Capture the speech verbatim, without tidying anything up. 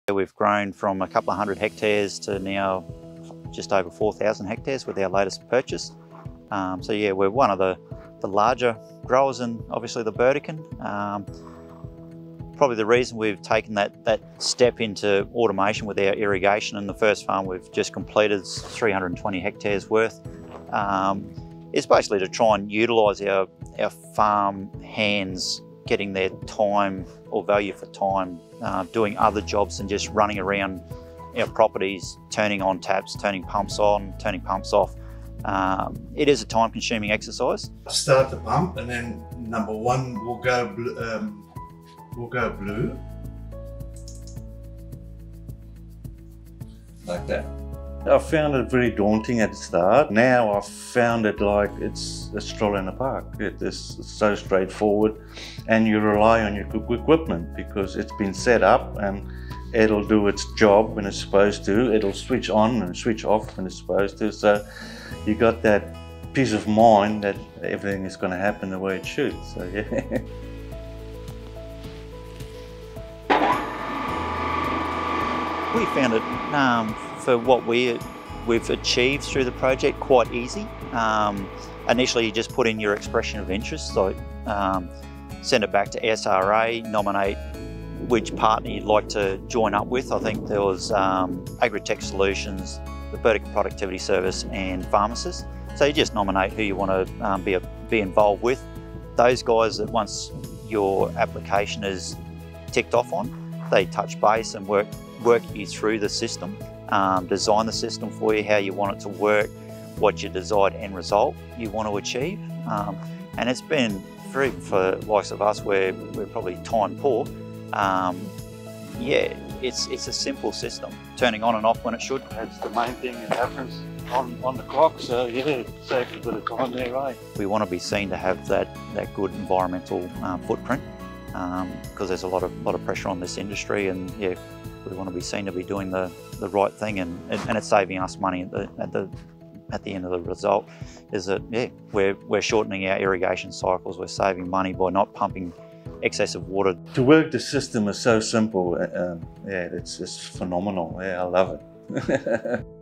We've grown from a couple of hundred hectares to now just over four thousand hectares with our latest purchase. Um, so yeah, we're one of the, the larger growers in obviously the Burdekin. Um, probably the reason we've taken that, that step into automation with our irrigation, and the first farm we've just completed is three hundred twenty hectares worth, um, is basically to try and utilise our, our farm hands getting their time or value for time, uh, doing other jobs than just running around our properties, turning on taps, turning pumps on, turning pumps off. Um, it is a time-consuming exercise. Start the pump, and then number one will go blue, um, will go blue, like that. I found it very daunting at the start. Now I've found it like it's a stroll in the park. It is so straightforward, and you rely on your equipment because it's been set up and it'll do its job when it's supposed to. It'll switch on and switch off when it's supposed to. So you got that peace of mind that everything is going to happen the way it should. So yeah. We found it, um, for what we, we've achieved through the project, quite easy. Um, initially you just put in your expression of interest, so um, send it back to S R A, nominate which partner you'd like to join up with. I think there was um, Agritech Solutions, the Burdekin Productivity Service and pharmacists. So you just nominate who you want to um, be, a, be involved with. Those guys that once your application is ticked off on, they touch base and work, work you through the system, um, design the system for you, how you want it to work, what your desired end result you want to achieve. Um, and it's been, for, for likes of us, where we're probably time poor, um, yeah, it's, it's a simple system, turning on and off when it should. That's the main thing that happens on, on the clock, so yeah, saves a bit of time there, right? We want to be seen to have that, that good environmental um, footprint, because um, there's a lot of, lot of pressure on this industry, and yeah, we want to be seen to be doing the, the right thing, and, and it's saving us money at the, at the at the end of the result. Is that yeah, we're, we're shortening our irrigation cycles, we're saving money by not pumping excessive water. To work the system is so simple. Um, yeah, it's, it's phenomenal. Yeah, I love it.